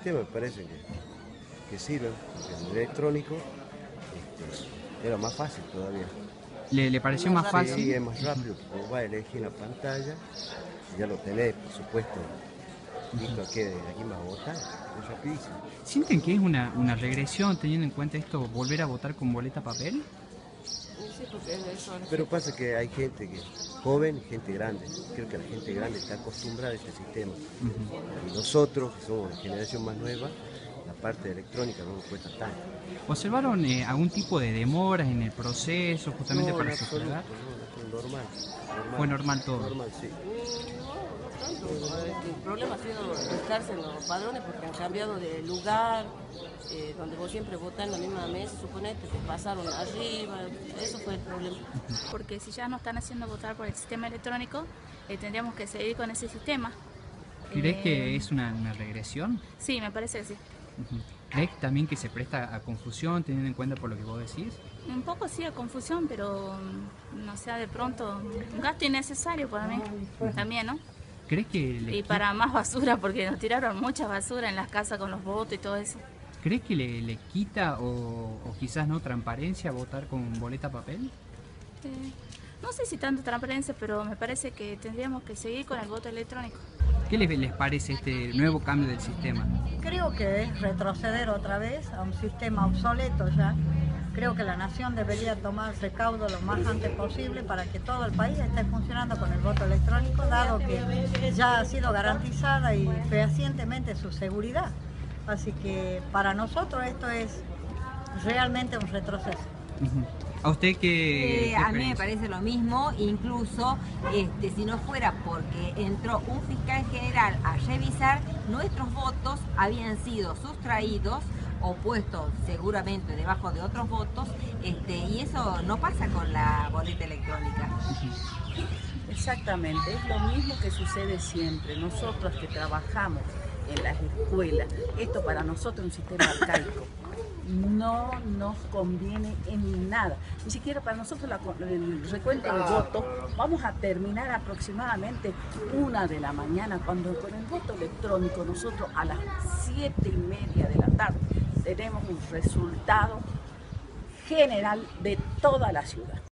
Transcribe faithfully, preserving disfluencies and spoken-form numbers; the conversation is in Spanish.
sistemas me parece que, que sirven, porque el electrónico este, era más fácil todavía. ¿Le, le pareció más fácil? Sí, es más rápido, porque vos vas a elegir la pantalla, ya lo tenés, por supuesto, listo, aquí, aquí vas a votar, es rapidísimo. ¿Sienten que es una, una regresión teniendo en cuenta esto, volver a votar con boleta papel? Sí, porque es eso. Pero pasa que hay gente que joven y gente grande. Creo que la gente grande está acostumbrada a este sistema. Uh-huh. Y nosotros, que somos la generación más nueva, la parte electrónica no nos cuesta tanto. ¿Observaron eh, algún tipo de demoras en el proceso justamente no, para no, sufragar? No, no, normal, normal. Fue normal todo. Normal, sí. El problema ha sido buscarse en los padrones porque han cambiado de lugar, eh, donde vos siempre votás en la misma mesa, suponete, te pasaron arriba, eso fue el problema. Porque si ya nos están haciendo votar por el sistema electrónico, eh, tendríamos que seguir con ese sistema. ¿Crees eh, que es una, una regresión? Sí, me parece que sí. Uh-huh. ¿Crees también que se presta a confusión teniendo en cuenta por lo que vos decís? Un poco sí a confusión, pero no sea de pronto un gasto innecesario para mí, uh-huh. También, ¿no? ¿Crees que le y para más basura, porque nos tiraron mucha basura en las casas con los votos y todo eso. ¿Crees que le, le quita o, o quizás no transparencia votar con boleta papel? Eh, no sé si tanto transparencia, pero me parece que tendríamos que seguir con el voto electrónico. ¿Qué les, les parece este nuevo cambio del sistema? Creo que es retroceder otra vez a un sistema obsoleto ya. Creo que la nación debería tomar recaudo lo más antes posible para que todo el país esté funcionando con el voto electrónico, dado que ya ha sido garantizada y fehacientemente su seguridad. Así que para nosotros esto es realmente un retroceso. Uh-huh. ¿A usted qué, eh, qué A mí me parece lo mismo, incluso este, si no fuera porque entró un fiscal general a revisar, nuestros votos habían sido sustraídos o puestos seguramente debajo de otros votos, este, y eso no pasa con la boleta electrónica. Exactamente, es lo mismo que sucede siempre. Nosotros que trabajamos en las escuelas, esto para nosotros es un sistema arcaico. No nos conviene en nada, ni siquiera para nosotros la, el recuento de votos. Vamos a terminar aproximadamente una de la mañana, cuando con el voto electrónico nosotros a las siete y media de la tarde tenemos un resultado general de toda la ciudad.